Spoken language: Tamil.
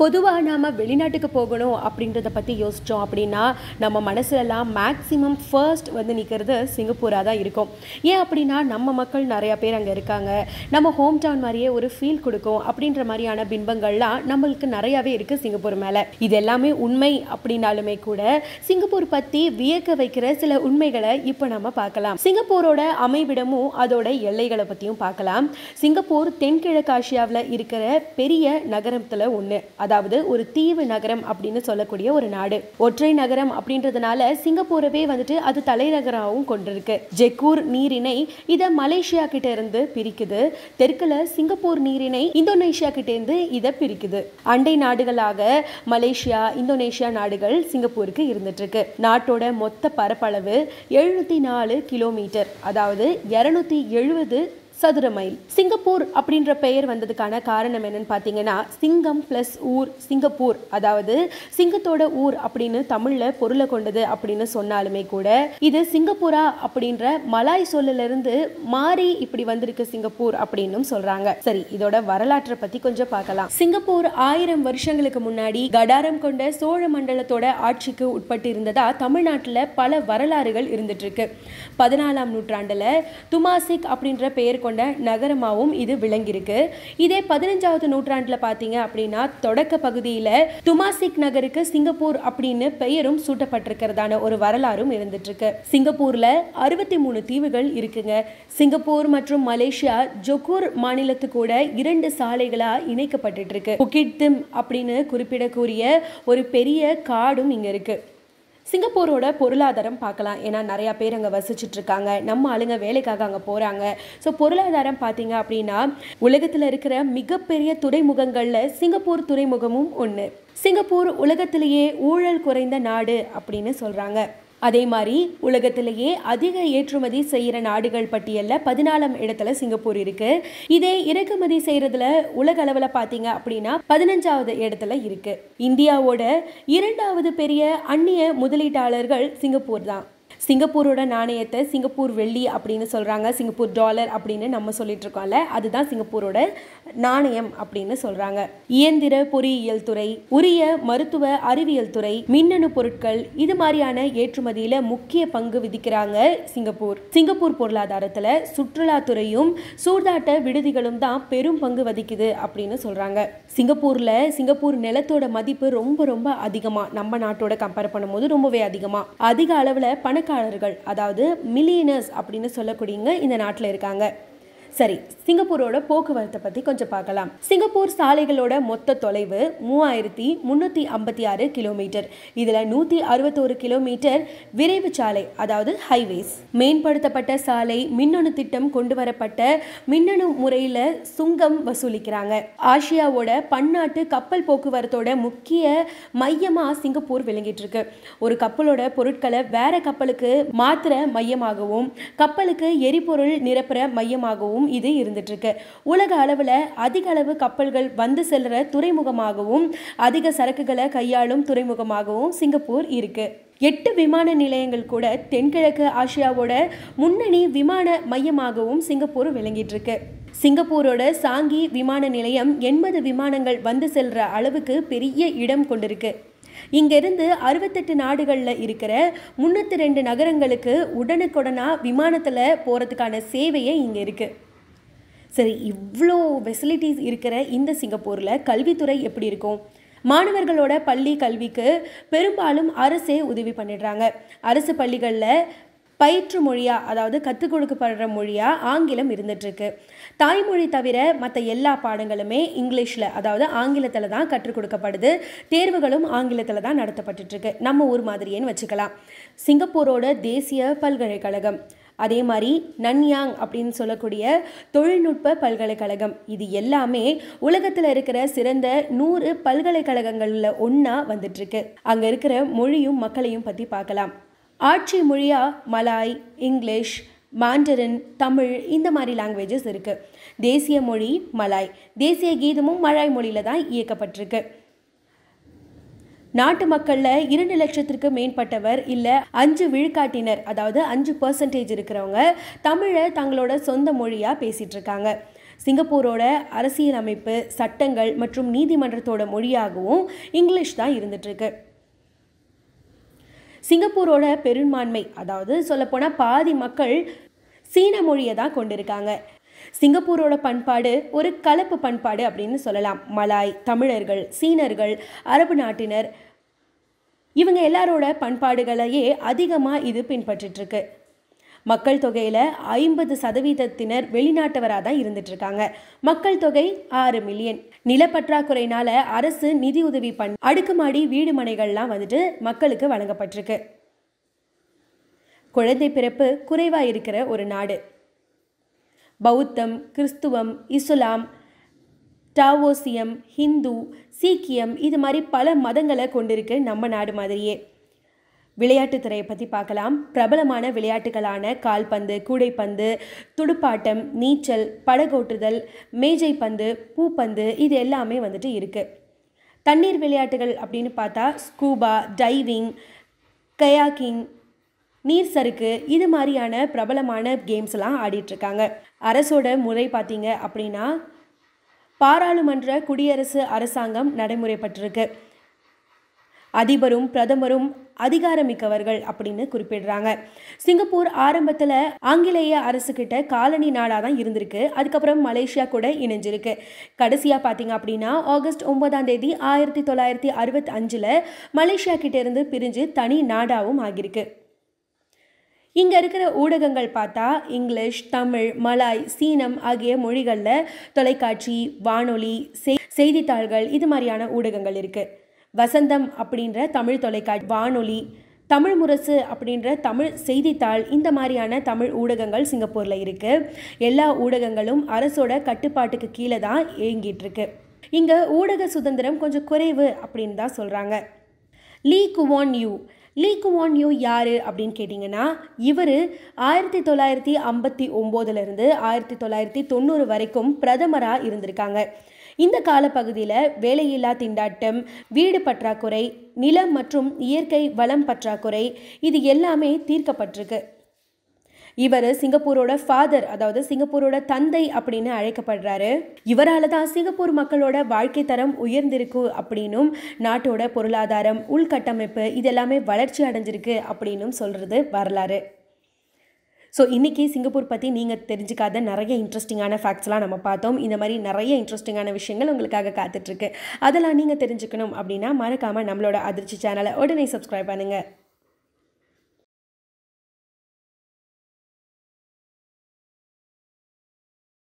பொதுவா நாம வெளிநாட்டுக்கு போகணும் அப்படின்றத பத்தி யோசிச்சோம் அப்படின்னா நம்ம மனசுலலாம் மேக்ஸிமம் ஃபர்ஸ்ட் வந்து நிற்கிறது சிங்கப்பூராக தான் இருக்கும். ஏன் அப்படின்னா நம்ம மக்கள் நிறையா பேர் அங்கே இருக்காங்க, நம்ம ஹோம் டவுன் மாதிரியே ஒரு ஃபீல் கொடுக்கும் அப்படின்ற மாதிரியான பின்பங்கள்லாம் நம்மளுக்கு நிறையாவே இருக்குது சிங்கப்பூர் மேலே. இது எல்லாமே உண்மை அப்படின்னாலுமே கூட சிங்கப்பூர் பற்றி வியக்க வைக்கிற சில உண்மைகளை இப்போ நம்ம பார்க்கலாம். சிங்கப்பூரோட அமைவிடமும் அதோட எல்லைகளை பற்றியும் பார்க்கலாம். சிங்கப்பூர் தென்கிழக்கு ஆசியாவில் இருக்கிற பெரிய நகரத்தில் ஒன்று, அதாவது ஒரு தீவு நகரம் அப்படின்னு சொல்லக்கூடிய ஒரு நாடு. ஒற்றை நகரம் அப்படின்றதுனால சிங்கப்பூரவே வந்துட்டு அது தலைநகராகவும் கொண்டிருக்கு. ஜெக்கூர் நீரிணை இதை மலேசியா கிட்ட இருந்து பிரிக்குது. தெற்குல சிங்கப்பூர் நீரிணை இந்தோனேஷியா கிட்ட இருந்து இதை பிரிக்குது. அண்டை நாடுகளாக மலேசியா, இந்தோனேஷியா நாடுகள் சிங்கப்பூருக்கு இருந்துட்டு இருக்கு. நாட்டோட மொத்த பரப்பளவு 704 கிலோமீட்டர், அதாவது 270 சதுர மைல். சிங்கப்பூர் அப்படின்ற பெயர் வந்ததுக்கான காரணம் என்னன்னு பார்த்தீங்கன்னா, சிங்கம் பிளஸ் ஊர் சிங்கப்பூர், அதாவது சிங்கத்தோட ஊர் அப்படின்னு தமிழ்ல பொருளை கொண்டது அப்படின்னு சொன்னாலுமே கூட இது சிங்கப்பூரா அப்படின்ற மலாய் சொல்லில இருந்து மாறி இப்படி வந்திருக்கு சிங்கப்பூர் அப்படின்னு சொல்றாங்க. சரி, இதோட வரலாற்றை பத்தி கொஞ்சம் பார்க்கலாம். சிங்கப்பூர் 1000 வருஷங்களுக்கு முன்னாடி கடாரம் கொண்ட சோழ மண்டலத்தோட ஆட்சிக்கு உட்பட்டு இருந்ததா தமிழ்நாட்டில் பல வரலாறுகள் இருந்துட்டு இருக்கு. 14ஆம் நூற்றாண்டுல துமாசிக் அப்படின்ற பெயர் கொண்ட நகரமாவும் இது விளங்கியிருக்கு. இதே 15வது நூற்றாண்டுல பாத்தீங்க அப்படின்னா தொடக்க பகுதியில துமாசிக் நகருக்கு சிங்கப்பூர் அப்படின்னு பெயரும் சூட்டப்பட்டிருக்கிறதான ஒரு வரலாறும் இருந்துட்டு இருக்கு. சிங்கப்பூர்ல 63 தீவுகள் இருக்குங்க. சிங்கப்பூர் மற்றும் மலேசியா ஜொகூர் மாநிலத்து கூட 2 சாலைகளா இணைக்கப்பட்டு இருக்கு. புக்கிட் திம் அப்படின்னு குறிப்பிடக்கூடிய ஒரு பெரிய காடும் இங்க இருக்கு. சிங்கப்பூரோட பொருளாதாரம் பார்க்கலாம். ஏன்னா நிறையா பேர் அங்கே வசிச்சுட்டு இருக்காங்க, நம்ம ஆளுங்க வேலைக்காக அங்கே போகிறாங்க. ஸோ பொருளாதாரம் பார்த்தீங்க அப்படின்னா உலகத்தில் இருக்கிற மிகப்பெரிய துறைமுகங்களில் சிங்கப்பூர் துறைமுகமும் ஒன்று. சிங்கப்பூர் உலகத்திலேயே ஊழல் குறைந்த நாடு அப்படின்னு சொல்கிறாங்க. அதே மாதிரி உலகத்திலேயே அதிக ஏற்றுமதி செய்கிற நாடுகள் பட்டியலில் 14ஆம் இடத்துல சிங்கப்பூர் இருக்கு. இதே இறக்குமதி செய்யறதுல உலக அளவில் பார்த்தீங்க அப்படின்னா 15வது இடத்துல இருக்கு. இந்தியாவோட 2வது பெரிய அந்நிய முதலீட்டாளர்கள் சிங்கப்பூர் தான். சிங்கப்பூரோட நாணயத்தை சிங்கப்பூர் வெள்ளி அப்படின்னு சொல்கிறாங்க, சிங்கப்பூர் டாலர் அப்படின்னு நம்ம சொல்லிட்டு இருக்கோம்ல, அதுதான் சிங்கப்பூரோட நாணயம் அப்படின்னு சொல்கிறாங்க. இயந்திர பொறியியல் துறை, உரிய மருத்துவ அறிவியல் துறை, மின்னணு பொருட்கள், இது மாதிரியான ஏற்றுமதியில் முக்கிய பங்கு விதிக்கிறாங்க சிங்கப்பூர். சிங்கப்பூர் பொருளாதாரத்தில் சுற்றுலாத்துறையும் சூதாட்ட விடுதிகளும் தான் பெரும் பங்கு வகிக்குது அப்படின்னு சொல்கிறாங்க. சிங்கப்பூர் நிலத்தோட மதிப்பு ரொம்ப ரொம்ப அதிகமாக, நம்ம நாட்டோட கம்பேர் பண்ணும்போது ரொம்பவே அதிக அளவில் பணக்காரர்கள், அதாவது மில்லியனர்ஸ் அப்படின்னு சொல்லக்கூடியவங்க இந்த நாட்டில் இருக்காங்க. சரி, சிங்கப்பூரோட போக்குவரத்தை பற்றி கொஞ்சம் பார்க்கலாம். சிங்கப்பூர் சாலைகளோட மொத்த தொலைவு 3356 கிலோமீட்டர். இதில் 161 கிலோமீட்டர் விரைவு சாலை, அதாவது ஹைவேஸ். மேம்படுத்தப்பட்ட சாலை, மின்னணு திட்டம் கொண்டு வரப்பட்ட மின்னணு முறையில் சுங்கம் வசூலிக்கிறாங்க. ஆசியாவோட பன்னாட்டு கப்பல் போக்குவரத்தோட முக்கிய மையமாக சிங்கப்பூர் விளங்கிட்டு இருக்கு. ஒரு கப்பலோட பொருட்களை வேற கப்பலுக்கு மாத்திர மையமாகவும் கப்பலுக்கு எரிபொருள் நிரப்புற மையமாகவும் இது இருந்துட்டு இருக்கு. உலக அளவில் அதிக அளவு கப்பல்கள் வந்து செல்ற துறைமுகமாகவும் அதிக சரக்குகளை கையாளும் துறைமுகமாகவும் சிங்கப்பூர் இருக்கு. 8 விமான நிலையங்கள் கூட தென்கிழக்கு ஆசியாவோட முன்னணி விமான மையமாகவும் சிங்கப்பூர் விளங்கிட்டு இருக்கு. சிங்கப்பூரோட சாங்கி விமான நிலையம் 80 விமானங்கள் வந்து செல்ற அளவுக்கு பெரிய இடம் கொண்டிருக்கு. இங்கிருந்து 68 நாடுகளில் இருக்கிற 302 நகரங்களுக்கு உடனுக்குடனா விமானத்தில் போகிறதுக்கான சேவையே இங்கே இருக்குது. சரி, இவ்வளோ ஃபெசிலிட்டிஸ் இருக்கிற இந்த சிங்கப்பூரில் கல்வித்துறை எப்படி இருக்கும்? மாணவர்களோட பள்ளி கல்விக்கு பெரும்பாலும் அரசே உதவி பண்ணிடுறாங்க. அரசு பள்ளிகளில் பயிற்று மொழியாக, அதாவது கற்றுக் கொடுக்கப்படுற மொழியாக ஆங்கிலம் இருந்துகிட்ருக்கு. தாய்மொழி தவிர மற்ற எல்லா பாடங்களுமே இங்கிலீஷில், அதாவது ஆங்கிலத்தில் தான் கற்றுக் கொடுக்கப்படுது. தேர்வுகளும் ஆங்கிலத்தில் தான் நடத்தப்பட்டுருக்கு. நம்ம ஊர் மாதிரியேன்னு வச்சுக்கலாம். சிங்கப்பூரோட தேசிய பல்கலைக்கழகம், அதே மாதிரி நன்யாங் அப்படின்னு சொல்லக்கூடிய தொழில்நுட்ப பல்கலைக்கழகம், இது எல்லாமே உலகத்தில் இருக்கிற சிறந்த 100 பல்கலைக்கழகங்களில் ஒன்றா வந்துட்டுருக்கு. அங்கே இருக்கிற மொழியும் மக்களையும் பற்றி பார்க்கலாம். ஆட்சி மொழியாக மலாய், இங்கிலீஷ், மாண்டரின், தமிழ், இந்த மாதிரி லாங்குவேஜஸ் இருக்குது. தேசிய மொழி மலாய், தேசிய கீதமும் மலாய் மொழியில் தான் இயக்கப்பட்டிருக்கு. நாட்டு மக்களில் 2 லட்சத்திற்கு மேற்பட்டவர் இல்லை 5 விழுக்காட்டினர், அதாவது 5% இருக்கிறவங்க தமிழை தங்களோட சொந்த மொழியாக பேசிகிட்டு இருக்காங்க. சிங்கப்பூரோட அரசியல் அமைப்பு, சட்டங்கள் மற்றும் நீதிமன்றத்தோட மொழியாகவும் இங்கிலீஷ் தான் இருந்துகிட்ருக்கு. சிங்கப்பூரோட பெரும்பான்மை, அதாவது சொல்லப்போனால் பாதி மக்கள் சீன மொழியை தான் கொண்டிருக்காங்க. சிங்கப்பூரோட பண்பாடு ஒரு கலப்பு பண்பாடு அப்படின்னு சொல்லலாம். மலாய், தமிழர்கள், சீனர்கள், அரபு நாட்டினர் இவங்க எல்லாரோட பண்பாடுகளையே அதிகமாக இது பின்பற்றிட்டுருக்கு. மக்கள் தொகையில் 50% வெளிநாட்டவராக தான் இருந்துட்டுருக்காங்க. மக்கள் தொகை 6 மில்லியன். நிலப்பற்றாக்குறையினால அரசு நிதி உதவி அடுக்குமாடி வீடு மனைகள்லாம் வந்துட்டு மக்களுக்கு வழங்கப்பட்டிருக்கு. குழந்தை பிறப்பு குறைவாக இருக்கிற ஒரு நாடு. பௌத்தம், கிறிஸ்துவம், இஸ்லாம், டாவோசியம், ஹிந்து, சீக்கியம் இது மாதிரி பல மதங்களை கொண்டிருக்கு நம்ம நாடு மாதிரியே. விளையாட்டுத்துறையை பற்றி பார்க்கலாம். பிரபலமான விளையாட்டுகளான கால்பந்து, கூடைப்பந்து, துடுப்பாட்டம், நீச்சல், படகோட்டுதல், மேஜை பந்து, பூப்பந்து இது எல்லாமே வந்துட்டு இருக்குது. தண்ணீர் விளையாட்டுகள் அப்படின்னு பார்த்தா ஸ்கூபா, டைவிங், கயாக்கிங், நீர் சறுக்கு இது மாதிரியான பிரபலமான கேம்ஸ்லாம் ஆடிட்டுருக்காங்க. அரசோட முறை பார்த்தீங்க அப்படின்னா பாராளுமன்ற குடியரசு அரசாங்கம் நடைமுறைப்பட்டிருக்கு. அதிபரும் பிரதமரும் அதிகாரமிக்கவர்கள் அப்படின்னு குறிப்பிடுறாங்க. சிங்கப்பூர் ஆரம்பத்தில் ஆங்கிலேய அரசுக்கிட்ட காலனி நாடாக தான் இருந்திருக்கு. அதுக்கப்புறம் மலேசியா கூட இணைஞ்சிருக்கு. கடைசியாக பார்த்தீங்க அப்படின்னா ஆகஸ்ட் 9 1965 மலேசியா கிட்ட இருந்து பிரிஞ்சு தனி நாடாகவும் ஆகியிருக்கு. இங்கே இருக்கிற ஊடகங்கள் பார்த்தா இங்கிலீஷ், தமிழ், மலாய், சீனம் ஆகிய மொழிகளில் தொலைக்காட்சி, வானொலி, செய்தித்தாள்கள் இது மாதிரியான ஊடகங்கள் இருக்குது. வசந்தம் அப்படின்ற தமிழ் தொலைக்காட்சி, வானொலி, தமிழ் முரசு அப்படின்ற தமிழ் செய்தித்தாள் இந்த மாதிரியான தமிழ் ஊடகங்கள் சிங்கப்பூரில் இருக்குது. எல்லா ஊடகங்களும் அரசோட கட்டுப்பாட்டுக்கு கீழே தான் இயங்கிட்டுருக்கு. இங்கே ஊடக சுதந்திரம் கொஞ்சம் குறைவு அப்படின்னு தான் சொல்கிறாங்க. லீ குவான் யூ யார் அப்படின்னு கேட்டிங்கன்னா இவர் 1959 1990 வரைக்கும் பிரதமராக இருந்திருக்காங்க. இந்த காலப்பகுதியில் வேலையில்லா திண்டாட்டம், வீடு பற்றாக்குறை, நிலம் மற்றும் இயற்கை வளம் பற்றாக்குறை இது எல்லாமே தீர்க்கப்பட்டிருக்கு. இவர் சிங்கப்பூரோட ஃபாதர், அதாவது சிங்கப்பூரோட தந்தை அப்படின்னு அழைக்கப்படுறாரு. இவரால் தான் சிங்கப்பூர் மக்களோட வாழ்க்கை தரம் உயர்ந்திருக்கு அப்படின்னும் நாட்டோட பொருளாதாரம், உள்கட்டமைப்பு இதெல்லாமே வளர்ச்சி அடைஞ்சிருக்கு அப்படின்னும் சொல்கிறது வரலாறு. ஸோ இன்றைக்கி சிங்கப்பூர் பற்றி நீங்கள் தெரிஞ்சுக்காத நிறைய இன்ட்ரெஸ்டிங்கான ஃபேக்ட்ஸ்லாம் நம்ம பார்த்தோம். இந்த மாதிரி நிறைய இன்ட்ரெஸ்டிங்கான விஷயங்கள் உங்களுக்காக காத்துட்ருக்கு. அதெல்லாம் நீங்கள் தெரிஞ்சுக்கணும் அப்படின்னா மறக்காமல் நம்மளோட அதிர்ச்சி சேனலை உடனே சப்ஸ்கிரைப் பண்ணுங்கள்.